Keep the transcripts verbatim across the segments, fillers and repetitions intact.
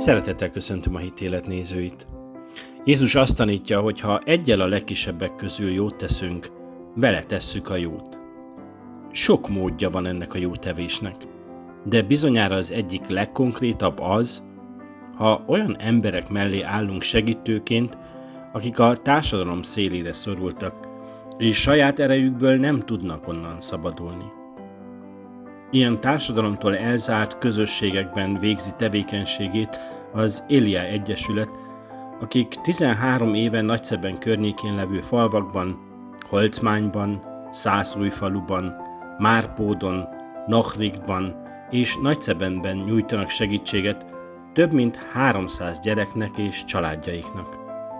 Szeretettel köszöntöm a Hitélet nézőit. Jézus azt tanítja, hogy ha eggyel a legkisebbek közül jót teszünk, vele tesszük a jót. Sok módja van ennek a jótevésnek, de bizonyára az egyik legkonkrétabb az, ha olyan emberek mellé állunk segítőként, akik a társadalom szélére szorultak, és saját erejükből nem tudnak onnan szabadulni. Ilyen társadalomtól elzárt közösségekben végzi tevékenységét az Elia Egyesület, akik tizenhárom éve Nagyszeben környékén levő falvakban, Holcmányban, Szászújfaluban, Márpódon, Nohrigban és Nagyszebenben nyújtanak segítséget több mint háromszáz gyereknek és családjaiknak.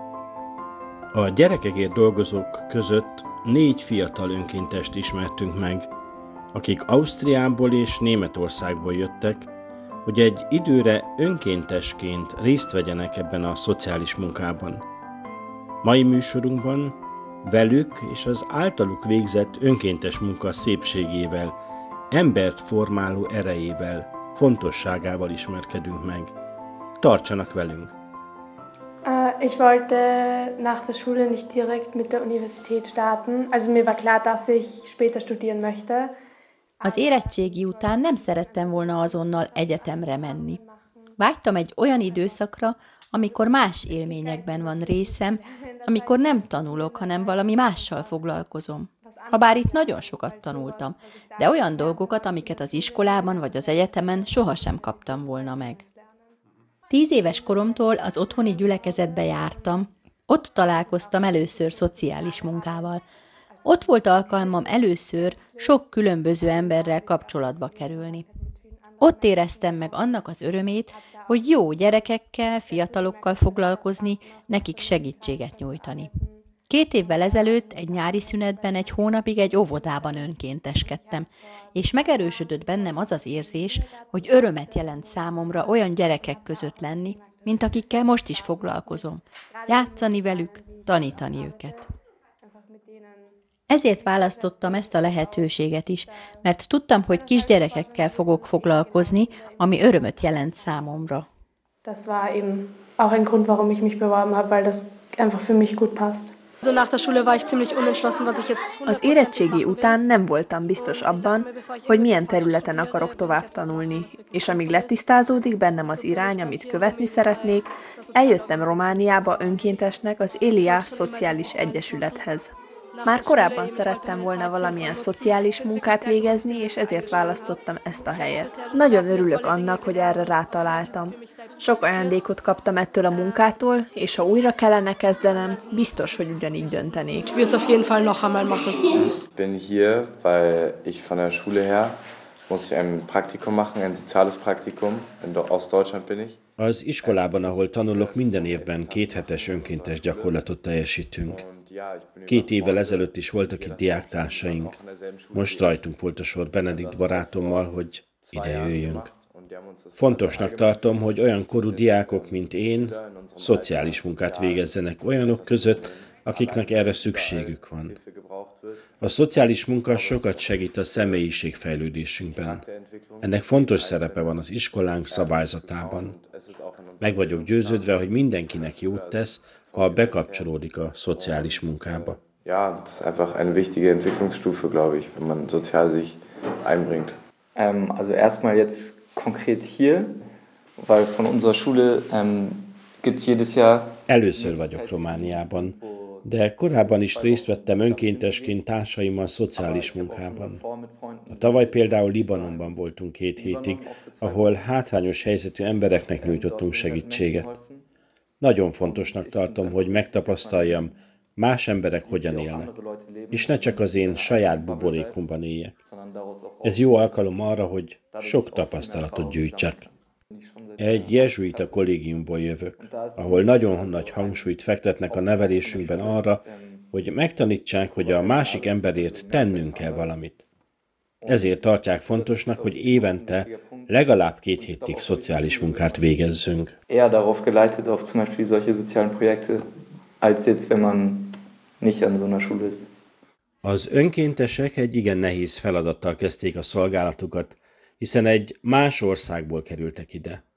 A gyerekekért dolgozók között négy fiatal önkéntest ismertünk meg, akik Ausztriából és Németországból jöttek, hogy egy időre önkéntesként részt vegyenek ebben a szociális munkában. Mai műsorunkban velük és az általuk végzett önkéntes munka szépségével, embert formáló erejével, fontosságával ismerkedünk meg. Tartsanak velünk! Ich wollte nach der Schule nicht direkt mit der Universität starten. Also mir war klar, dass ich später studieren möchte. Az érettségi után nem szerettem volna azonnal egyetemre menni. Vágytam egy olyan időszakra, amikor más élményekben van részem, amikor nem tanulok, hanem valami mással foglalkozom. Habár itt nagyon sokat tanultam, de olyan dolgokat, amiket az iskolában vagy az egyetemen sohasem kaptam volna meg. Tíz éves koromtól az otthoni gyülekezetbe jártam, ott találkoztam először szociális munkával. Ott volt alkalmam először sok különböző emberrel kapcsolatba kerülni. Ott éreztem meg annak az örömét, hogy jó gyerekekkel, fiatalokkal foglalkozni, nekik segítséget nyújtani. Két évvel ezelőtt egy nyári szünetben egy hónapig egy óvodában önkénteskedtem, és megerősödött bennem az az érzés, hogy örömet jelent számomra olyan gyerekek között lenni, mint akikkel most is foglalkozom. Játszani velük, tanítani őket. Ezért választottam ezt a lehetőséget is, mert tudtam, hogy kisgyerekekkel fogok foglalkozni, ami örömöt jelent számomra. Das war eben auch ein Grund, warum ich mich beworben habe, weil das einfach für mich gut passt. Az érettségi után nem voltam biztos abban, hogy milyen területen akarok tovább tanulni, és amíg letisztázódik bennem az irány, amit követni szeretnék, eljöttem Romániába önkéntesnek az Elia Szociális Egyesülethez. Már korábban szerettem volna valamilyen szociális munkát végezni, és ezért választottam ezt a helyet. Nagyon örülök annak, hogy erre rátaláltam. Sok ajándékot kaptam ettől a munkától, és ha újra kellene kezdenem, biztos, hogy ugyanígy döntenék. Ich bin hier, weil ich von der Schule her muss ich ein Praktikum machen, ein soziales Praktikum. Aus Deutschland bin ich. Az iskolában, ahol tanulok, minden évben kéthetes önkéntes gyakorlatot teljesítünk. Két évvel ezelőtt is voltak itt diáktársaink. Most rajtunk volt a sor Benedikt barátommal, hogy ide jöjjünk. Fontosnak tartom, hogy olyan korú diákok, mint én, szociális munkát végezzenek olyanok között, akiknek erre szükségük van. A szociális munka sokat segít a személyiségfejlődésünkben. Ennek fontos szerepe van az iskolánk szabályzatában. Meg vagyok győződve, hogy mindenkinek jót tesz, ha bekapcsolódik a szociális munkába. Ja, das ist einfach eine wichtige Entwicklungsstufe, glaube ich, wenn man sozial sich einbringt. Ähm, also erstmal jetzt konkret hier, weil von unserer Schule ähm, gibt es jedes Jahr... Először vagyok Romániában, de korábban is részt vettem önkéntesként társaimmal szociális munkában. A tavaly például Libanonban voltunk két hétig, ahol hátrányos helyzetű embereknek nyújtottunk segítséget. Nagyon fontosnak tartom, hogy megtapasztaljam, más emberek hogyan élnek, és ne csak az én saját buborékomban éljek. Ez jó alkalom arra, hogy sok tapasztalatot gyűjtsek. Egy jezsuita kollégiumból jövök, ahol nagyon nagy hangsúlyt fektetnek a nevelésünkben arra, hogy megtanítsák, hogy a másik emberért tennünk kell valamit. Ezért tartják fontosnak, hogy évente legalább két hétig szociális munkát végezzünk. Eher darauf geleitet, auf zum Beispiel solche sozialen Projekte, als jetzt, wenn man nicht an so einer Schule ist. Az önkéntesek egy igen nehéz feladattal kezdték a szolgálatukat, hiszen egy más országból kerültek ide.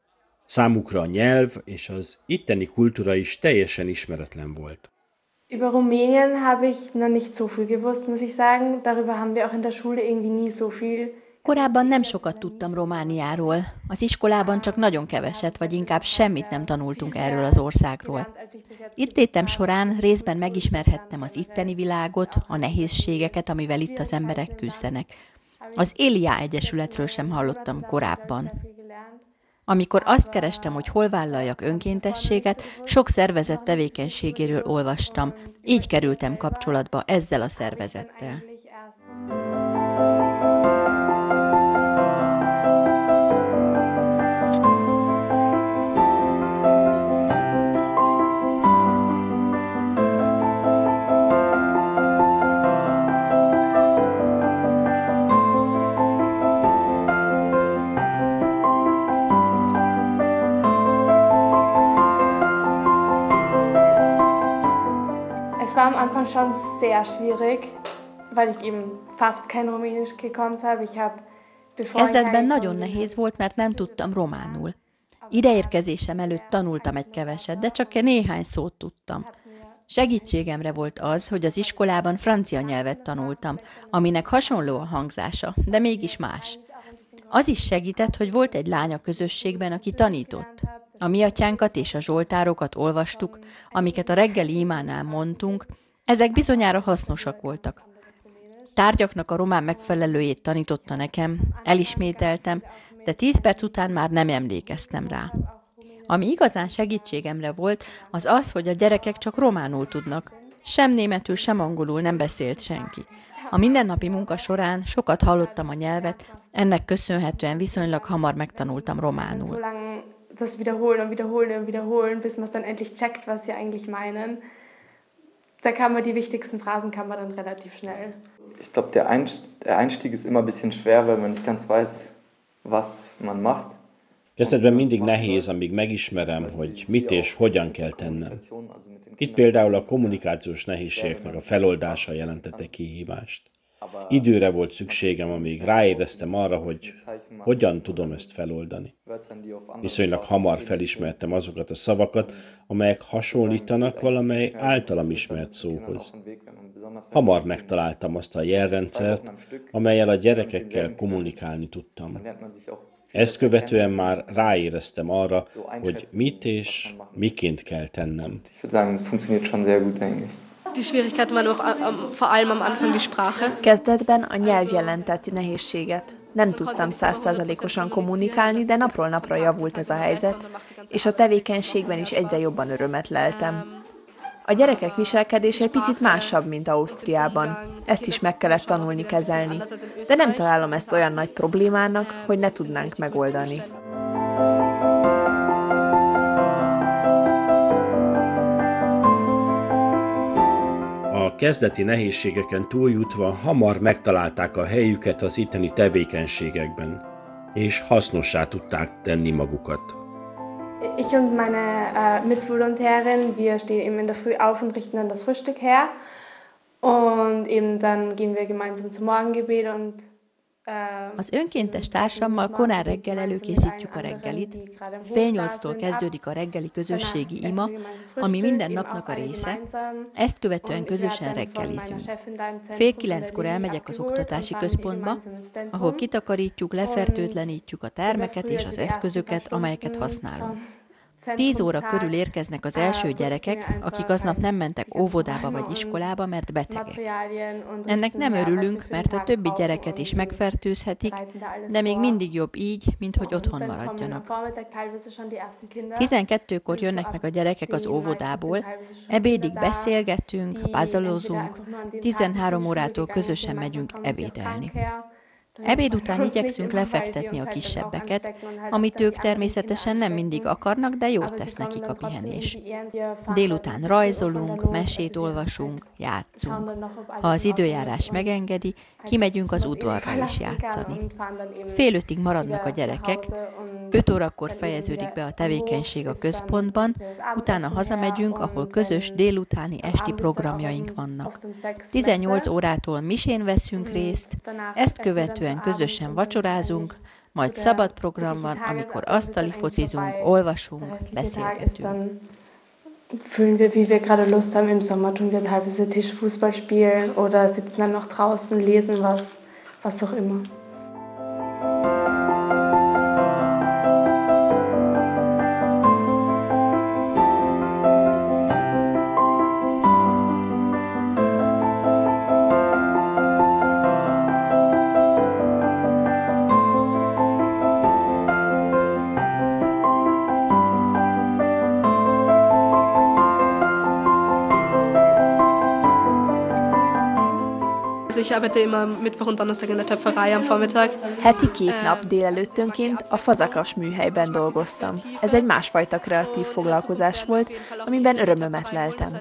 Számukra a nyelv és az itteni kultúra is teljesen ismeretlen volt. Über Rumänien habe ich noch nicht so viel gewusst, muss ich sagen. Darüber haben wir auch in der Schule irgendwie nie so viel. Korábban nem sokat tudtam Romániáról. Az iskolában csak nagyon keveset, vagy inkább semmit nem tanultunk erről az országról. Itt létem során részben megismerhettem az itteni világot, a nehézségeket, amivel itt az emberek küzdenek. Az Elia Egyesületről sem hallottam korábban. Amikor azt kerestem, hogy hol vállaljak önkéntességet, sok szervezet tevékenységéről olvastam. Így kerültem kapcsolatba ezzel a szervezettel. Es war am Anfang schon sehr schwierig, weil ich eben fast kein Rumänisch gekonnt habe. Ich habe Kezdetben nagyon nehéz volt, mert nem tudtam románul. Ideérkezésem előtt tanultam egy keveset, de csak néhány szót tudtam. Segítségemre volt az, hogy az iskolában francia nyelvet tanultam, aminek hasonló a hangzása, de mégis más. Az is segített, hogy volt egy lány a közösségben, aki tanított. A mi atyánkat és a zsoltárokat olvastuk, amiket a reggeli imánál mondtunk, ezek bizonyára hasznosak voltak. Tárgyaknak a román megfelelőjét tanította nekem, elismételtem, de tíz perc után már nem emlékeztem rá. Ami igazán segítségemre volt, az az, hogy a gyerekek csak románul tudnak. Sem németül, sem angolul nem beszélt senki. A mindennapi munka során sokat hallottam a nyelvet, ennek köszönhetően viszonylag hamar megtanultam románul. Das wiederholen und wiederholen und wiederholen, bis man es dann endlich checkt, was sie eigentlich meinen. Da kann man die wichtigsten Phrasen kann man dann relativ schnell. Ich glaube, der Einstieg ist immer ein bisschen schwer, weil man nicht ganz weiß, was man macht. Kezdetben mindig nehéz, amíg megismerem, hogy mit és hogyan kell tennem. Itt például a kommunikációs nehézségeknek a feloldása jelentette kihívást. Időre volt szükségem, amíg ráéreztem arra, hogy hogyan tudom ezt feloldani. Viszonylag hamar felismertem azokat a szavakat, amelyek hasonlítanak valamely általam ismert szóhoz. Hamar megtaláltam azt a jelrendszert, amellyel a gyerekekkel kommunikálni tudtam. Ezt követően már ráéreztem arra, hogy mit és miként kell tennem. Ich würde sagen, es funktioniert schon sehr gut eigentlich. Die Schwierigkeiten waren auch um, vor allem am Anfang die Sprache. Kezdetben a nyelv jelentett nehézséget. Nem tudtam százszázalékosan kommunikálni, de napról napra javult ez a helyzet, és a tevékenységben is egyre jobban örömet leltem. A gyerekek viselkedése egy picit másabb, mint Ausztriában. Ezt is meg kellett tanulni kezelni, de nem találom ezt olyan nagy problémának, hogy ne tudnánk megoldani. A kezdeti nehézségeken túljutva hamar megtalálták a helyüket az itteni tevékenységekben, és hasznossá tudták tenni magukat. Ich und meine äh, Mitvolontärin, wir stehen eben in der Früh auf und richten dann das Frühstück her. Und eben dann gehen wir gemeinsam zum Morgengebet und Az önkéntes társammal korán reggel előkészítjük a reggelit. Fél nyolctól kezdődik a reggeli közösségi ima, ami minden napnak a része. Ezt követően közösen reggelizünk. Fél kilenckor elmegyek az oktatási központba, ahol kitakarítjuk, lefertőtlenítjük a termeket és az eszközöket, amelyeket használunk. Tíz óra körül érkeznek az első gyerekek, akik aznap nem mentek óvodába vagy iskolába, mert betegek. Ennek nem örülünk, mert a többi gyereket is megfertőzhetik, de még mindig jobb így, mint hogy otthon maradjanak. tizenkettőkor jönnek meg a gyerekek az óvodából, ebédig beszélgetünk, puzzlozunk, tizenhárom órától közösen megyünk ebédelni. Ebéd után igyekszünk lefektetni a kisebbeket, amit ők természetesen nem mindig akarnak, de jót tesz nekik a pihenés. Délután rajzolunk, mesét olvasunk, játszunk. Ha az időjárás megengedi, kimegyünk az udvarra is játszani. Fél ötig maradnak a gyerekek, öt órakor fejeződik be a tevékenység a központban, utána hazamegyünk, ahol közös délutáni esti programjaink vannak. tizennyolc órától misén veszünk részt, ezt követően követően közösen vacsorázunk, majd szabad program van, amikor asztali focizunk, olvasunk, beszélgetünk. Fühlen wir, wie wir gerade Lust haben. Im Sommer tun wir teilweise Tischfußball spielen oder sitzen dann noch draußen, lesen was, was auch immer. Ich arbeite immer Mittwoch und Donnerstag in der Töpferei am Vormittag. Heti két nap délelőttönként a fazakas műhelyben dolgoztam. Ez egy másfajta kreatív foglalkozás volt, amiben örömömet leltem.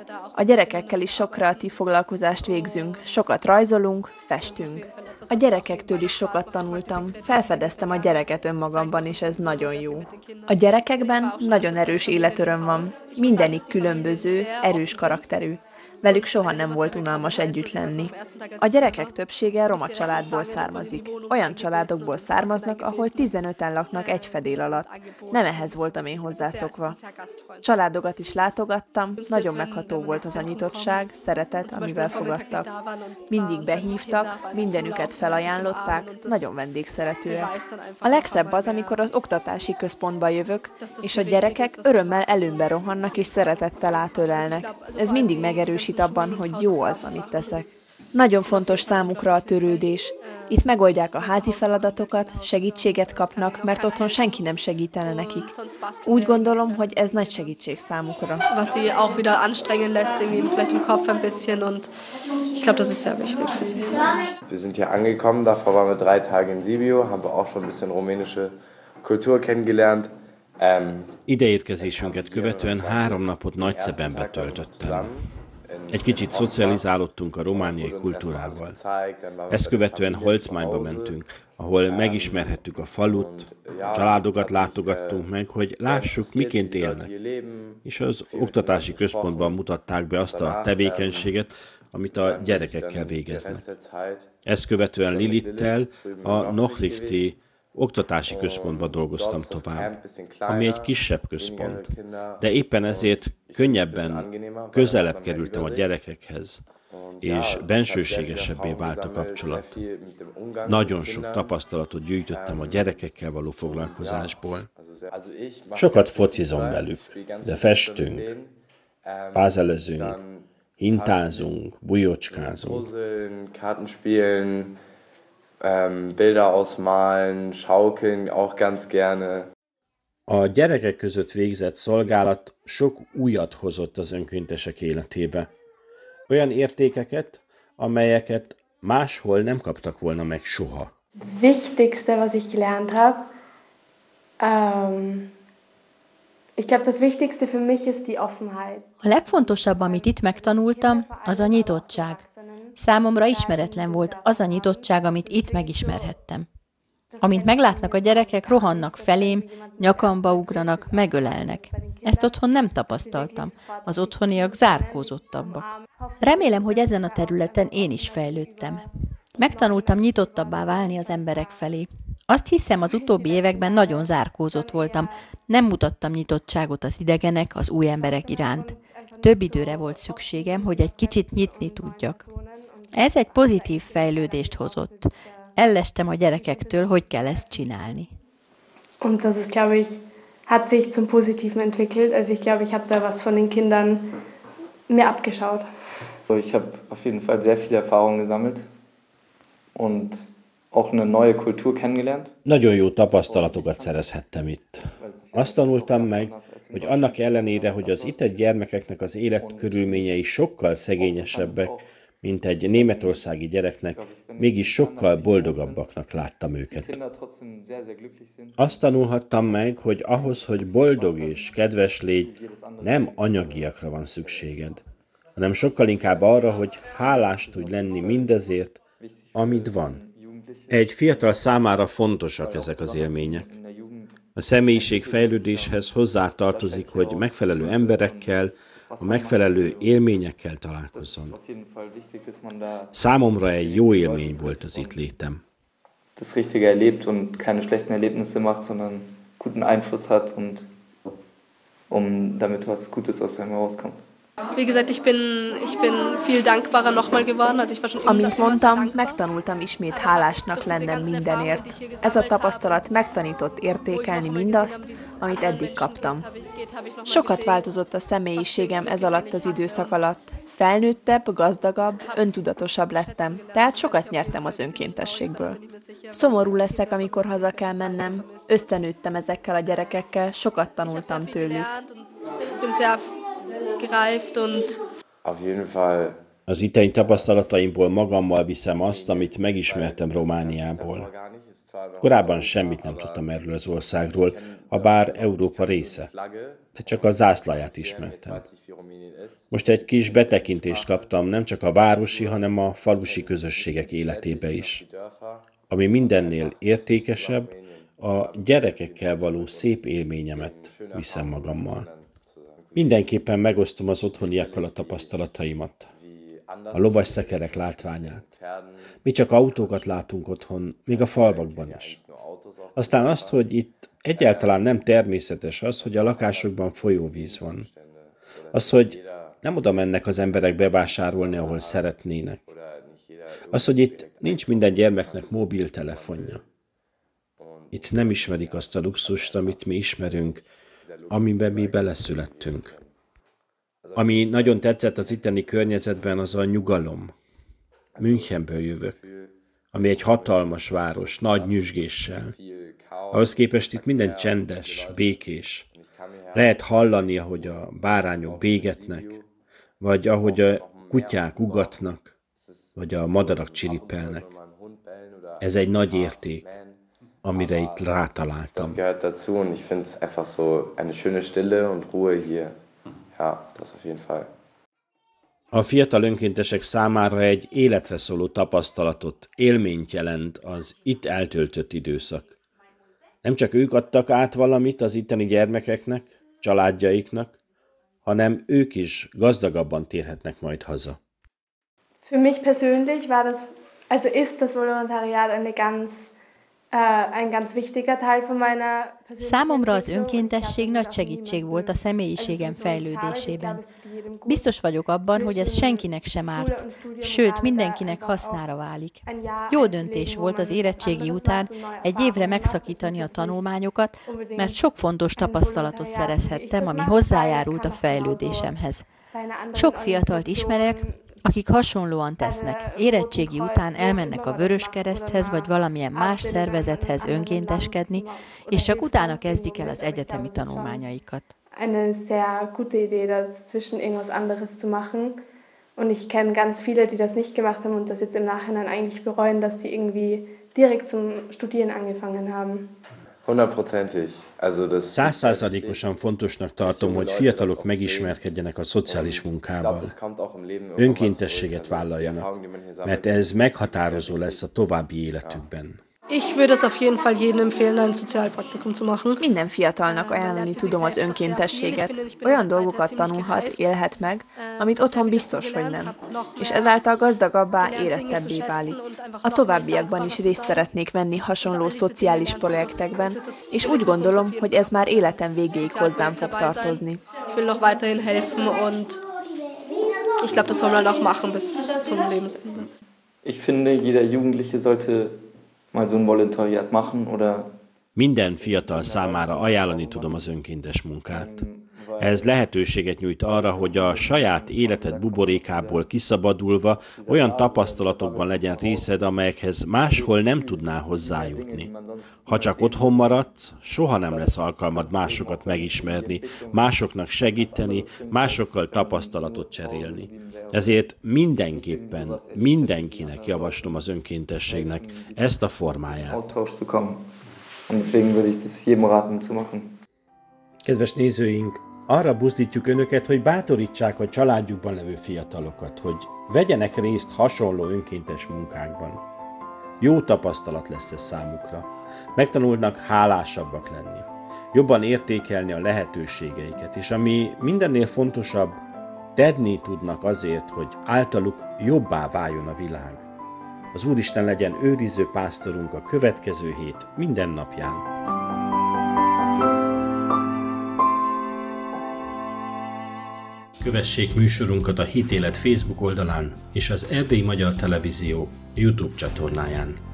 A gyerekekkel is sok kreatív foglalkozást végzünk, sokat rajzolunk, festünk. A gyerekektől is sokat tanultam, felfedeztem a gyereket önmagamban, és ez nagyon jó. A gyerekekben nagyon erős életöröm van, mindenik különböző, erős karakterű. Velük soha nem volt unalmas együtt lenni. A gyerekek többsége roma családból származik. Olyan családokból származnak, ahol tizenöten laknak egy fedél alatt. Nem ehhez voltam én hozzászokva. Családokat is látogattam, nagyon megható volt az a nyitottság, szeretet, amivel fogadtak. Mindig behívtak, mindenüket felajánlották, nagyon vendégszeretőek. A legszebb az, amikor az oktatási központba jövök, és a gyerekek örömmel előmbe rohannak és szeretettel átölelnek. Ez mindig megerősít abban, hogy jó az, amit teszek. Nagyon fontos számukra a törődés. Itt megoldják a házi feladatokat, segítséget kapnak, mert otthon senki nem segítene nekik. Úgy gondolom, hogy ez nagy segítség számukra. Was sie auch wieder anstrengen lässt, irgendwie vielleicht im Kopf ein bisschen, und ich glaube, das ist sehr wichtig für sie. Wir sind hier angekommen, davor waren wir drei Tage in Sibiu, haben wir auch schon ein bisschen rumänische Kultur kennengelernt. Um, Ideérkezésünket követően három napot Nagyszebenbe töltöttem. Egy kicsit szocializálódtunk a romániai kultúrával. Ezt követően Holcmányba mentünk, ahol megismerhettük a falut, családokat látogattunk meg, hogy lássuk, miként élnek. És az oktatási központban mutatták be azt a tevékenységet, amit a gyerekekkel végeznek. Ezt követően Lilittel a Nochrichti oktatási központban dolgoztam tovább, ami egy kisebb központ, de éppen ezért könnyebben, közelebb kerültem a gyerekekhez, és bensőségesebbé vált a kapcsolat. Nagyon sok tapasztalatot gyűjtöttem a gyerekekkel való foglalkozásból. Sokat focizom velük, de festünk, pázelezünk, hintázunk, bujocskázunk. Ähm, Bilder ausmalen, schaukeln auch ganz gerne. A gyerekek között végzett szolgálat sok újat hozott az önkéntesek életébe. Olyan értékeket, amelyeket máshol nem kaptak volna meg soha. Das Wichtigste, was ich gelernt habe, ähm, ich glaube, das Wichtigste für mich ist die Offenheit. A legfontosabb, amit itt megtanultam, az a nyitottság. Számomra ismeretlen volt az a nyitottság, amit itt megismerhettem. Amint meglátnak a gyerekek, rohannak felém, nyakamba ugranak, megölelnek. Ezt otthon nem tapasztaltam. Az otthoniak zárkózottabbak. Remélem, hogy ezen a területen én is fejlődtem. Megtanultam nyitottabbá válni az emberek felé. Azt hiszem, az utóbbi években nagyon zárkózott voltam. Nem mutattam nyitottságot az idegenek, az új emberek iránt. Több időre volt szükségem, hogy egy kicsit nyitni tudjak. Ez egy pozitív fejlődést hozott. Ellestem a gyerekektől, hogy kell ezt csinálni. Und das ist, glaube ich, hat sich zum Positiven entwickelt. Also ich glaube, ich habe da was von den Kindern mir abgeschaut. Ich habe auf jeden Fall sehr viele Erfahrungen gesammelt und auch eine neue Kultur kennengelernt. Nagyon jó tapasztalatokat szerezhettem itt. Azt tanultam meg, hogy annak ellenére, hogy az itteni gyermekeknek az életkörülményei sokkal szegényesebbek, mint egy németországi gyereknek, mégis sokkal boldogabbaknak láttam őket. Azt tanulhattam meg, hogy ahhoz, hogy boldog és kedves légy, nem anyagiakra van szükséged, hanem sokkal inkább arra, hogy hálás tudj lenni mindezért, amit van. Egy fiatal számára fontosak ezek az élmények. A személyiség fejlődéshez hozzátartozik, hogy megfelelő emberekkel, a megfelelő élményekkel találkozzon. Számomra egy jó élmény volt az itt létem. das Richtige erlebt und keine schlechten Erlebnisse macht, sondern guten Einfluss hat und um damit was Gutes aus einem herauskommt. Wie gesagt, ich bin, ich bin viel dankbarer nochmal geworden. Also ich war schon immer, Amint immer mondtam, dankbar. megtanultam ismét hálásnak lennem mindenért. Ez a tapasztalat megtanított értékelni mindazt, amit eddig kaptam. Sokat változott a személyiségem ez alatt az időszak alatt. Felnőttebb, gazdagabb, öntudatosabb lettem, tehát sokat nyertem az önkéntességből. Szomorú leszek, amikor haza kell mennem. Összenőttem ezekkel a gyerekekkel, sokat tanultam tőlük. Bin sehr gereift und Auf jeden Fall. Az itteni tapasztalataimból magammal viszem azt, amit megismertem Romániából. Korábban semmit nem tudtam erről az országról, habár Európa része, de csak a zászlaját ismertem. Most egy kis betekintést kaptam nem csak a városi, hanem a falusi közösségek életébe is. Ami mindennél értékesebb, a gyerekekkel való szép élményemet viszem magammal. Mindenképpen megosztom az otthoniakkal a tapasztalataimat, a lovas szekerek látványát. Mi csak autókat látunk otthon, még a falvakban is. Aztán azt, hogy itt egyáltalán nem természetes az, hogy a lakásokban folyóvíz van. Az, hogy nem oda mennek az emberek bevásárolni, ahol szeretnének. Az, hogy itt nincs minden gyermeknek mobiltelefonja. Itt nem ismerik azt a luxust, amit mi ismerünk, amiben mi beleszülettünk. Ami nagyon tetszett az itteni környezetben, az a nyugalom. Münchenből jövök, ami egy hatalmas város, nagy nyüzsgéssel. Ahhoz képest itt minden csendes, békés. Lehet hallani, ahogy a bárányok bégetnek, vagy ahogy a kutyák ugatnak, vagy a madarak csiripelnek. Ez egy nagy érték, amire itt rátaláltam. Das gehört dazu und ich finde es einfach so eine schöne Stille und Ruhe hier. Ja, das auf jeden Fall. A fiatal önkéntesek számára egy életre szóló tapasztalatot, élményt jelent az itt eltöltött időszak. Nem csak ők adtak át valamit az itteni gyermekeknek, családjaiknak, hanem ők is gazdagabban térhetnek majd haza. Für mich persönlich war das, also ist das Volontariat eine ganz ein ganz wichtiger Teil von meiner Számomra az önkéntesség nagy segítség volt a személyiségem fejlődésében. Biztos vagyok abban, hogy ez senkinek sem árt, sőt, mindenkinek hasznára válik. Jó döntés volt az érettségi után egy évre megszakítani a tanulmányokat, mert sok fontos tapasztalatot szerezhettem, ami hozzájárult a fejlődésemhez. Sok fiatalt ismerek, akik hasonlóan tesznek. Érettségi után elmennek a Vöröskereszthez vagy valamilyen más szervezethez önkénteskedni, és csak utána kezdik el az egyetemi tanulmányaikat. Eine sehr gute Idee, dazwischen irgendwas anderes zu machen. Und ich kenne ganz viele, die das nicht gemacht haben und das jetzt im Nachhinein eigentlich bereuen, dass sie irgendwie direkt zum Studieren angefangen haben. Hundertprozentig. Százszázalékosan fontosnak tartom, hogy fiatalok megismerkedjenek a szociális munkával. Önkéntességet vállaljanak, mert ez meghatározó lesz a további életükben. Ich würde es auf jeden Fall jedem empfehlen, ein Sozialpraktikum zu machen. Minden fiatalnak ajánlani tudom az önkéntességet. Olyan dolgokat tanulhat, élhet meg, amit otthon biztos, hogy nem. És ezáltal gazdagabbá, érettebbé válik. A továbbiakban is részt szeretnék venni hasonló szociális projektekben, és úgy gondolom, hogy ez már életem végéig hozzám fog tartozni. Ich will noch weiterhin helfen und ich glaube, das soll man auch machen bis zum Lebensende. Ich finde, jeder Jugendliche sollte mal so ein Volontariat machen, oder... Minden fiatal számára ajánlani tudom az önkéntes munkát. Ez lehetőséget nyújt arra, hogy a saját életed buborékából kiszabadulva olyan tapasztalatokban legyen részed, amelyekhez máshol nem tudnál hozzájutni. Ha csak otthon maradsz, soha nem lesz alkalmad másokat megismerni, másoknak segíteni, másokkal tapasztalatot cserélni. Ezért mindenképpen mindenkinek javaslom az önkéntességnek ezt a formáját. Und deswegen würde ich das jedem raten zu machen. Kedves nézőink, arra buzdítjuk önöket, hogy bátorítsák a családjukban levő fiatalokat, hogy vegyenek részt hasonló önkéntes munkákban. Jó tapasztalat lesz ez számukra. Megtanulnak hálásabbak lenni, jobban értékelni a lehetőségeiket, és ami mindennél fontosabb, tenni tudnak azért, hogy általuk jobbá váljon a világ. Az Úristen legyen őriző pásztorunk a következő hét minden napján. Kövessék műsorunkat a Hitélet Facebook oldalán és az Erdélyi Magyar Televízió YouTube csatornáján.